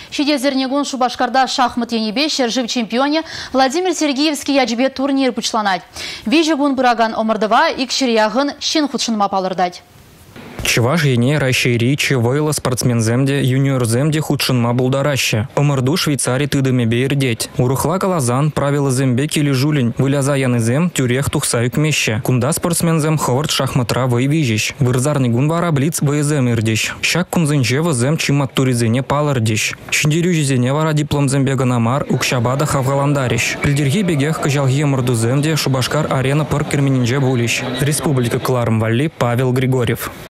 Шидезернегун Шубашкарда шахмат енебе шержив чемпионе Владимир Сергеевский ячбе турнир пучланать. Вижегун бураган омырдыва икширягын шин худшынма палырдать. Чуваш ене ращейричи войла спортсменземде юниорземде худшынма булдараща. Омырду Швейцарий тыдыме бейрдеть. Урухла калазан правила зембе кили жулень. Выляза янызем тюрех тухсаюк меще. Кунда спортсмензем ховард шахматра вейвижищ. Вырзарный гунвара блиц вейзем ирдищ. Щак кунзенче вазем чимат туризене палардищ. Шиндирюжизене вара диплом зембега намар укшабада хавгаландарищ. Пильдерги бегех кажалге мордуземде Шубашкар арена пыр керменинже булищ. Республика Кларм-Валли Павел Григорьев.